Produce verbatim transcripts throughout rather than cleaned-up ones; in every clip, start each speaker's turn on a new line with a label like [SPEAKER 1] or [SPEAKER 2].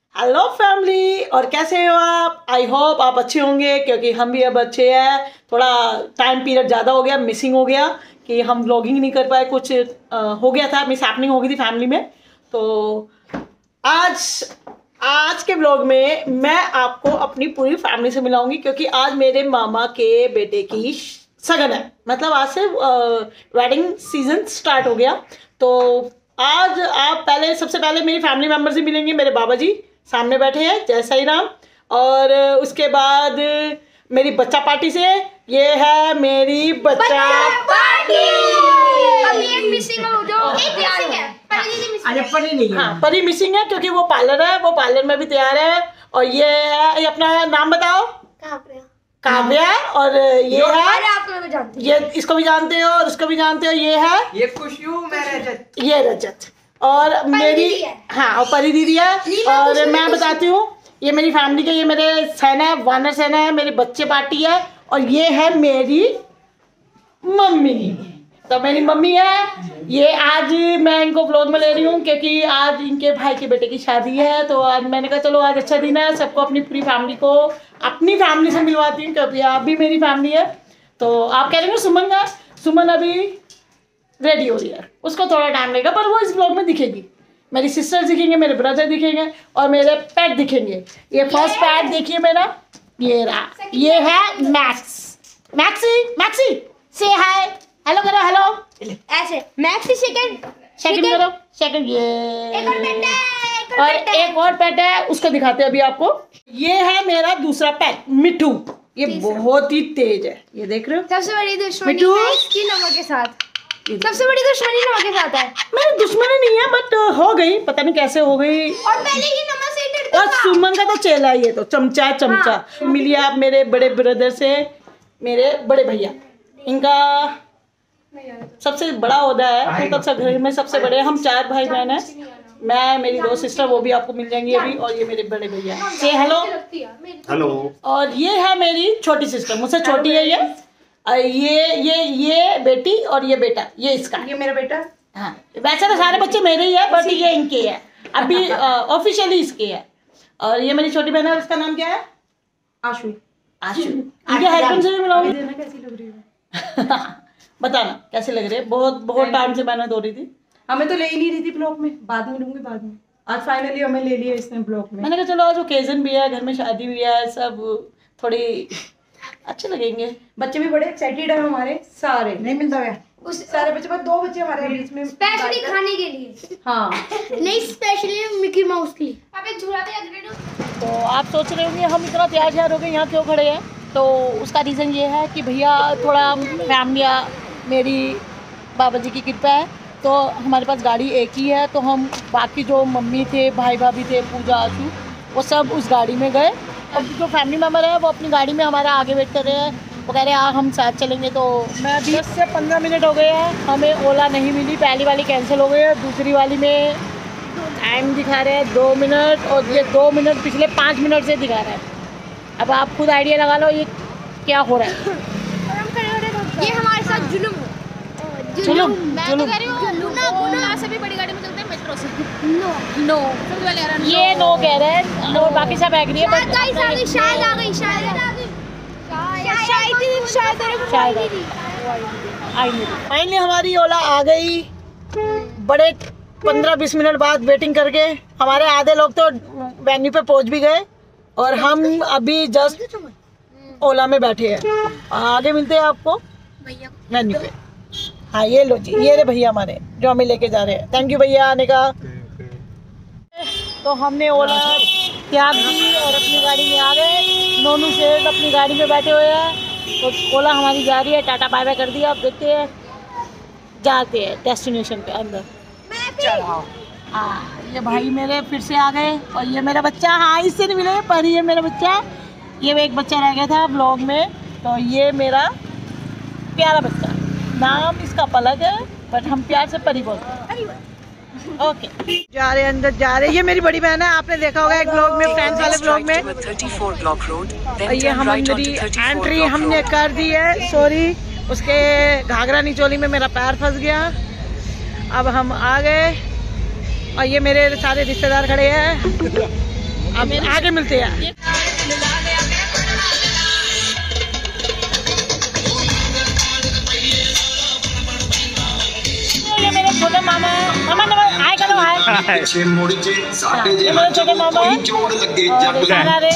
[SPEAKER 1] Hello family, और कैसे हो आप? आई होप आप अच्छे होंगे, क्योंकि हम भी अब अच्छे हैं। थोड़ा टाइम पीरियड ज़्यादा हो गया, मिसिंग हो गया कि हम व्लॉगिंग नहीं कर पाए, कुछ आ, हो गया था, मिस हैपनिंग हो गई थी फैमिली में। तो आज आज के व्लॉग में मैं आपको अपनी पूरी फैमिली से मिलाऊंगी, क्योंकि आज मेरे मामा के बेटे की सगन है। मतलब आज से वेडिंग सीजन स्टार्ट हो गया। तो आज आप पहले सबसे पहले मेरी फैमिली मेम्बर से मिलेंगे। मेरे बाबा जी सामने बैठे हैं, जय साई राम। और उसके बाद मेरी बच्चा पार्टी से, ये है मेरी बच्चा, बच्चा पार्टी।
[SPEAKER 2] अभी एक मिसिंग है, जो एक मिसिंग है, परी दीदी मिसिंग है।
[SPEAKER 1] परी नहीं है। हाँ, परी मिसिंग है क्योंकि वो पार्लर है, वो पार्लर में भी तैयार है। और ये है, ये अपना नाम बताओ।
[SPEAKER 2] काव्या।
[SPEAKER 1] काव्या। और ये है,
[SPEAKER 2] आपको भी जानते,
[SPEAKER 1] ये इसको भी जानते हो और उसको भी जानते हो। ये है,
[SPEAKER 3] ये खुशबू, मैं रजत।
[SPEAKER 1] ये रजत। और मेरी, हाँ, और परी दीदी है। और मैं बताती हूँ, ये मेरी फैमिली के, ये मेरे सहना है, वानर सहना है, मेरे बच्चे पार्टी है। और ये है मेरी मम्मी। तो मेरी मम्मी है ये। आज मैं इनको व्लॉग में ले रही हूँ क्योंकि आज इनके भाई के बेटे की शादी है। तो आज मैंने कहा चलो आज अच्छा दिन है, सबको अपनी पूरी फैमिली को अपनी फैमिली से मिलवाती हूँ, क्योंकि आप भी मेरी फैमिली है। तो आप कह रहे हो सुमन का, सुमन अभी रेडी हो रही है, उसको थोड़ा टाइम लगेगा, पर वो इस ब्लॉग में दिखेगी। मेरी सिस्टर दिखेंगे, मेरे ब्रदर दिखेंगे और मेरे पेट दिखेंगे। ये फर्स्ट पेट देखिए मेरा, ये रहा, ये है मैक्स। मैक्सी, मैक्सी से हाय, हेलो करो, हेलो
[SPEAKER 2] ऐसे। मैक्सी सेकंड,
[SPEAKER 1] सेकंड करो, सेकंड। ये
[SPEAKER 2] एक और पेट है, एक और
[SPEAKER 1] और
[SPEAKER 2] पेट है।
[SPEAKER 1] एक और पेट है, उसको दिखाते हैं अभी आपको। ये है मेरा दूसरा पेट, मिठू। ये बहुत ही तेज है, ये देख रहे हो।
[SPEAKER 2] सबसे बड़ी दुश्मनी
[SPEAKER 1] मिठू
[SPEAKER 2] है इसकी नमक के साथ। सबसे बड़ी दुश्मनी नमक के साथ है।
[SPEAKER 1] मेरी दुश्मनी नहीं है, बट हो गई, पता नहीं कैसे हो गई।
[SPEAKER 2] और पहले ही नमक से डरता
[SPEAKER 1] और
[SPEAKER 2] था।
[SPEAKER 1] सुमन का तो चेला ही है, तो चमचा है, चमचा। हाँ। मिलिए आप मेरे बड़े ब्रदर से, मेरे बड़े भैया। इनका सबसे बड़ा ओहदा है, तो तब सब घर में सबसे बड़े। हम चार भाई बहन हैं, मैं, मेरी दो सिस्टर, वो भी आपको मिल जाएंगी अभी। और ये मेरे बड़े भैया, से हेलो।
[SPEAKER 3] हेलो।
[SPEAKER 1] और ये है मेरी छोटी सिस्टर, मुझसे छोटी है ये। ये ये ये बेटी और ये बेटा, ये इसका,
[SPEAKER 3] ये मेरा बेटा।
[SPEAKER 1] हाँ, वैसे तो सारे बच्चे मेरे ही है, बट ये इनके है अभी, ऑफिशियली इसके है। और ये मेरी छोटी बहन है, उसका नाम क्या है?
[SPEAKER 3] आशु।
[SPEAKER 1] आशु। इनके हस्बैंड से भी मिलाऊंगी।
[SPEAKER 3] कैसी लग रही है?
[SPEAKER 1] बताना कैसी लग रही है। बहुत बहुत टाइम से मेहनत हो रही थी।
[SPEAKER 3] हमें तो ले ही नहीं रही थी ब्लॉग में, बाद में लूंगी बाद में। आज फाइनली हमें ले लिया इसने ब्लॉग में।
[SPEAKER 1] मैंने कहा चलो आज ओकेजन भी है, घर में शादी भी है, सब थोड़ी अच्छे लगेंगे।
[SPEAKER 3] बच्चे भी बड़े एक्साइटेड है हमारे सारे, नहीं मिलता है उस सारे बच्चे, बस दो बच्चे हमारे बीच में
[SPEAKER 2] स्पेशली खाने के लिए।
[SPEAKER 3] हाँ
[SPEAKER 2] नहीं, स्पेशली मिकी माउस के लिए। अबे झूला पे अग्रेड।
[SPEAKER 1] तो आप सोच रहे होंगे हम इतना तैयार श्यार हो गए, यहाँ क्यों खड़े हैं? तो उसका रीज़न ये है कि भैया थोड़ा फैमिली, मेरी बाबा जी की कृपा है, तो हमारे पास गाड़ी एक ही है। तो हम बाकी जो मम्मी थे, भाई भाभी थे, पूजा, आशू, वो सब उस गाड़ी में गए। अब जो फैमिली मेम्बर है वो अपनी गाड़ी में हमारा आगे वेट कर रहे हैं। वो कह रहे हैं हम साथ चलेंगे। तो मैं दस से पंद्रह मिनट हो गए हैं, हमें ओला नहीं मिली। पहली वाली कैंसिल हो गई है, दूसरी वाली में टाइम दिखा रहे हैं दो मिनट, और ये दो मिनट पिछले पाँच मिनट से दिखा रहा है। अब आप खुद आइडिया लगा लो ये क्या हो रहा है।
[SPEAKER 2] ये हमारे साथ जुल्म है।
[SPEAKER 1] जुल्म,
[SPEAKER 2] मैं तो कह रही हूँ लूना गुना से भी बड़ी गाड़ी में चलते हैं, मेट्रो से। नो नो
[SPEAKER 1] ये नो कह रहे हैं, और बाकी सब एग्री है।
[SPEAKER 2] शायद आ गई, शायद आ गई, शायद आ गई, शायद शायद शायद
[SPEAKER 1] आई नहीं। फाइनली हमारी ओला आ गई, बड़े पंद्रह बीस मिनट बाद वेटिंग करके। हमारे आधे लोग तो वेन्यू पे पहुंच भी गए, और हम अभी जस्ट ओला में बैठे हैं। आगे मिलते हैं आपको वेन्यू पे। हाँ, ये लो जी, ये रे भैया हमारे जो हमें लेके जा रहे हैं। थैंक यू भैया आने का। तो हमने ओला त्याग दी और अपनी गाड़ी में आ गए। नोनू शेर अपनी गाड़ी में बैठे हुए हैं, तो ओला हमारी जा रही है। टाटा बाय बाय कर दिया। अब देखते हैं, जाते हैं डेस्टिनेशन पे अंदर। चलो, हाँ, ये भाई मेरे फिर से आ गए। और ये मेरा बच्चा, हाँ इससे नहीं मिले पर ये मेरा बच्चा, ये एक बच्चा रह गया था ब्लॉग में। तो ये मेरा प्यारा बच्चा, नाम इसका पलक है, बट हम प्यार से परी बोलते हैं। ओके, जा रहे अंदर जा रहे। ये मेरी बड़ी बहन है, आपने देखा होगा एक ब्लॉग में, फ्रेंड्स वाले ब्लॉग में। ये हम मेरी एंट्री हमने कर दी है। सॉरी, उसके घाघरा निचोली में मेरा पैर फंस गया। अब हम आ गए, और ये मेरे सारे रिश्तेदार खड़े हैं। अब आगे मिलते हैं। ये मेरे छोटे मामा मामा आए करो आए ये मेरे छोटे मामा और सारा रे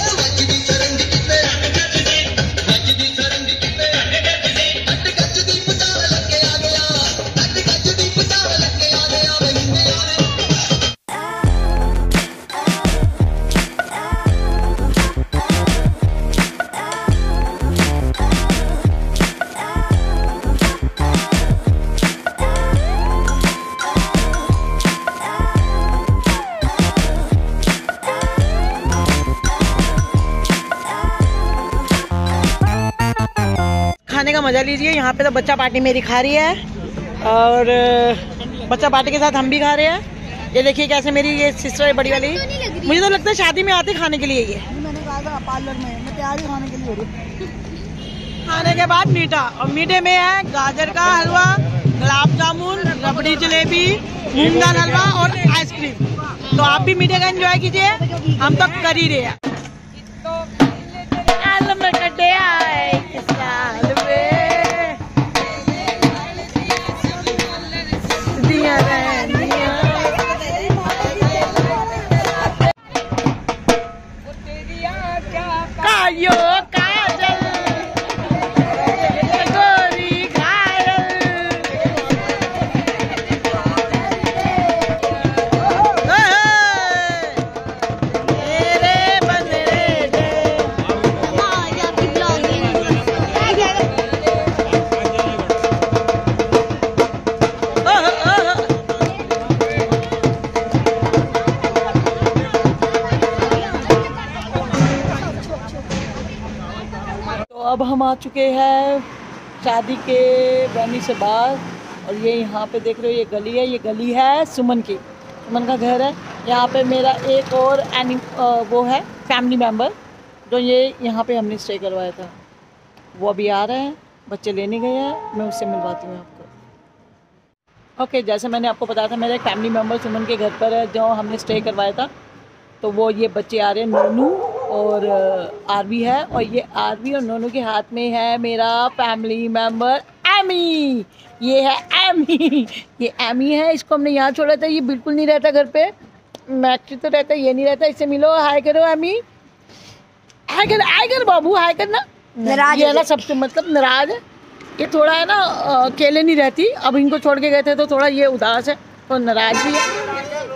[SPEAKER 1] खाने का मजा लीजिए। यहाँ पे तो बच्चा पार्टी मेरी खा रही है और बच्चा पार्टी के साथ हम भी खा रहे हैं। ये देखिए कैसे मेरी ये सिस्टर है बड़ी वाली, मुझे तो लगता है शादी में आते खाने के लिए। ये
[SPEAKER 3] मैंने कहा था पार्लर में मैं तैयार ही खाने के लिए हो रही।
[SPEAKER 1] खाने के बाद मीठा, और मीठे में है गाजर का हलवा, गुलाब जामुन, रबड़ी जलेबी, मूंग दाल हलवा और आइसक्रीम। तो आप भी मीठे का एंजॉय कीजिए, हम तो कर ही रहे हैं। कायो काजल गोरी घायल मेरे बंदरे दे अब हम आ चुके हैं शादी के वेन्यू से बाहर, और ये यहाँ पे देख रहे हो ये गली है, ये गली है सुमन की, सुमन का घर है। यहाँ पे मेरा एक और एनी वो है फैमिली मेम्बर जो ये यहाँ पे हमने स्टे करवाया था, वो अभी आ रहे हैं, बच्चे लेने गए हैं, मैं उससे मिलवाती हूँ आपको। ओके, जैसे मैंने आपको बताया था मेरा एक फैमिली मेम्बर सुमन के घर पर है जो हमने स्टे करवाया था, तो वो ये बच्चे आ रहे हैं, नोनू और आरवी है, और ये आरवी और नोनू के हाथ में है मेरा फैमिली मेम्बर एमी। ये है एमी, ये एमी है, इसको हमने यहाँ छोड़ा था, ये बिल्कुल नहीं रहता घर पे, मैक्सी तो रहता है, ये नहीं रहता। इससे मिलो, हाय करो एमी, हाय कर, हाय कर बाबू, हाय करना। नाराज है ना सबसे, मतलब नाराज है ये थोड़ा, है ना, अकेले नहीं रहती। अब इनको छोड़ के गए थे तो थोड़ा ये उदास है, तो नाराज भी है।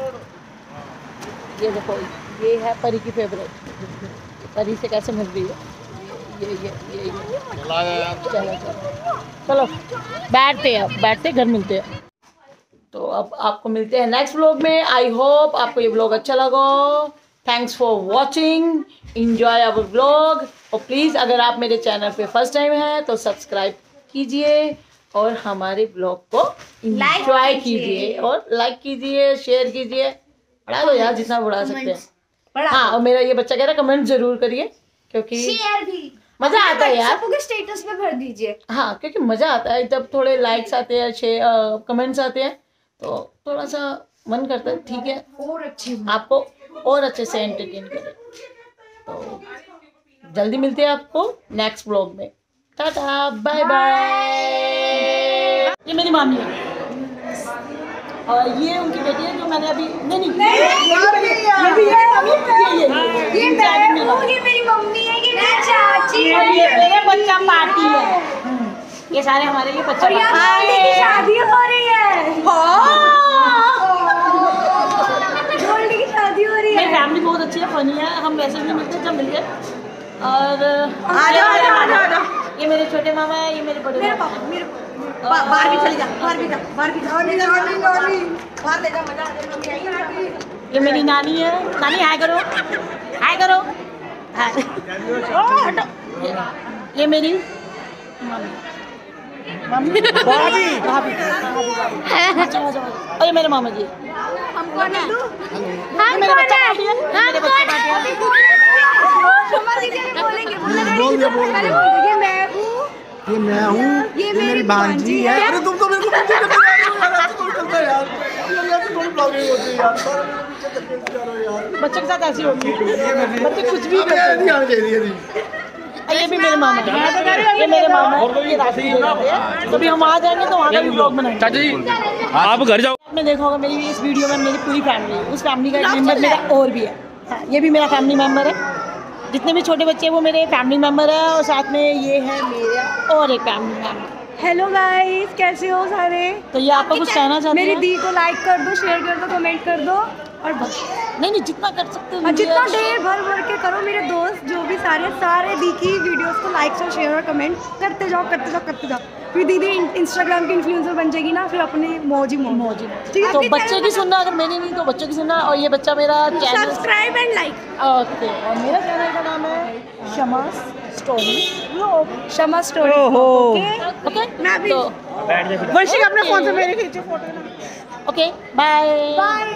[SPEAKER 1] ये देखो, ये है परी की फेवरेट, परी से कैसे मिल रही है, ये ये ये ये चलो चलो चलो बैठते हैं, अब बैठते घर मिलते हैं। तो अब आपको मिलते हैं नेक्स्ट व्लॉग में। आई होप आपको ये व्लॉग अच्छा लगा। Thanks for watching, enjoy our vlog, और प्लीज़ अगर आप मेरे चैनल पे फर्स्ट टाइम हैं तो सब्सक्राइब कीजिए और हमारे व्लॉग को इंजॉय कीजिए और लाइक कीजिए, शेयर कीजिए, बढ़ा दो यार जितना बढ़ा सकते हैं। हाँ, और मेरा ये बच्चा कह रहा है कमेंट जरूर करिए, क्योंकि
[SPEAKER 2] शेयर भी
[SPEAKER 1] मजा आता है यार,
[SPEAKER 2] सबके स्टेटस पे भर दीजिए।
[SPEAKER 1] हाँ, क्योंकि मजा आता है जब थोड़े लाइक्स आते हैं, शेयर कमेंट्स आते हैं, तो थोड़ा सा मन करता है ठीक है
[SPEAKER 2] और अच्छे
[SPEAKER 1] आपको और अच्छे से एंटरटेन करें। तो जल्दी मिलते हैं आपको नेक्स्ट व्लॉग में। Tata, bye bye. ये मेरी मामी है और ये उनकी बेटी है जो मैंने अभी नहीं नहीं, नहीं ये भी है मम्मी, ये ये
[SPEAKER 2] ये मैं हूँ, ये मेरी मम्मी है, ये मेरी चाची है,
[SPEAKER 1] और ये मेरे बच्चा पार्टी है। ये सारे हमारे लिए बच्चा
[SPEAKER 2] पार्टी की शादी हो रही है। गोल्डी की शादी हो रही है।
[SPEAKER 1] मेरी फैमिली बहुत अच्छी है, फनी है, हम वैसे भी मिलते हैं जब मिलते हैं। और ये मेरे छोटे मामा है, ये मेरे बड़े मामा है।
[SPEAKER 3] बाहर भी चली जा, बाहर भी जा, बाहर भी जा, बाहर ले जा, मजा आ जाएगा।
[SPEAKER 1] ये मेरी नानी है, नानी हाय करो, हाय करो, हाय। ये, ये मेरी मम्मी, मम्मी, भाभी, भाभी, और ये मेरे मामा जी।
[SPEAKER 2] हम कौन है?
[SPEAKER 1] ये मेरे बच्चा पार्टी है, मेरे बच्चे पार्टी है।
[SPEAKER 2] बोल दे, बोल दे। ये मैं हूँ,
[SPEAKER 4] ये मैं हूँ,
[SPEAKER 2] ये मेरी भांजी है।
[SPEAKER 4] अरे तुम तो मेरे को करता है यार, यार तो थोड़ी ब्लॉगिंग होती है यार, सारा दिन पीछे धकेलते जा रहे हो यार।
[SPEAKER 1] बच्चे के साथ ऐसी होती है, बच्चे कुछ भी
[SPEAKER 4] अबे
[SPEAKER 1] करते
[SPEAKER 4] नहीं आनी चाहिए थी।
[SPEAKER 1] हैं। ये भी मेरे मामा है, ये मेरे मामा है, ये राशि दे जाते हैं। तो भी हम वहाँ जाएंगे तो वहाँ का भी ब्लॉग बनाएंगे।
[SPEAKER 5] चाचा जी आप घर जाओ।
[SPEAKER 1] आपने देखा होगा मेरी इस वीडियो में मेरी पूरी फैमिली, उस फैमिली का एक मेंबर मेरा और भी है। हाँ, ये भी मेरा फैमिली मेंबर है। जितने भी छोटे बच्चे हैं वो मेरे फैमिली मेंबर है, और साथ में ये है मेरा और एक फैमिली मेंबर।
[SPEAKER 3] हेलो गाइस, कैसे हो सारे?
[SPEAKER 1] तो ये आपको कुछ कहना चाहते
[SPEAKER 3] मेरी
[SPEAKER 1] हैं?
[SPEAKER 3] दी को लाइक कर दो, शेयर कर दो, कमेंट कर दो और बस।
[SPEAKER 1] नहीं नहीं, जितना कर सकते हो
[SPEAKER 3] और जितना
[SPEAKER 1] मुझे-
[SPEAKER 3] ढेर भर भर के करो। मेरे दोस्त जो भी सारे सारे दी की वीडियोस को लाइक और शेयर और कमेंट करते जाओ करते जाओ करते जाओ। फिर दीदी इंस्टाग्राम की इन्फ्लुएंसर बन जाएगी ना, फिर अपने मौज ही मौज।
[SPEAKER 1] मौज ही।
[SPEAKER 3] ठीक है,
[SPEAKER 1] तो बच्चे की सुनना, अगर मेरी नहीं तो बच्चों की सुनना। और ये बच्चा मेरा channel,
[SPEAKER 3] subscribe and like.
[SPEAKER 1] Okay, और मेरा चैनल का नाम है शमा स्टोरी।
[SPEAKER 3] शमा स्टोरी।
[SPEAKER 1] ओहो।
[SPEAKER 3] ओके,
[SPEAKER 1] ओके,
[SPEAKER 3] मैं भी-
[SPEAKER 1] तो
[SPEAKER 3] वर्षिक अपने फोन से मेरे खींचे फोटो ना।
[SPEAKER 1] Okay, bye
[SPEAKER 3] bye.